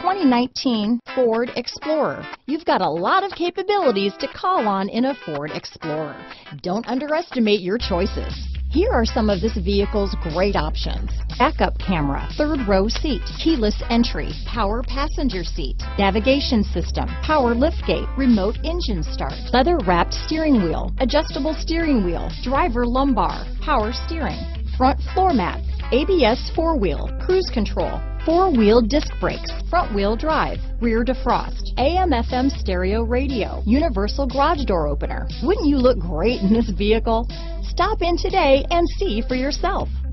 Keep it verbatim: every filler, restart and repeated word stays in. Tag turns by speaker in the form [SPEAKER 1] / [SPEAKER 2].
[SPEAKER 1] twenty nineteen Ford Explorer. You've got a lot of capabilities to call on in a Ford Explorer. Don't underestimate your choices. Here are some of this vehicle's great options: backup camera, third row seat, keyless entry, power passenger seat, navigation system, power liftgate, remote engine start, leather wrapped steering wheel, adjustable steering wheel, driver lumbar, power steering, front floor mats, A B S four-wheel, cruise control, four-wheel disc brakes, front-wheel drive, rear defrost, A M F M stereo radio, universal garage door opener. Wouldn't you look great in this vehicle? Stop in today and see for yourself.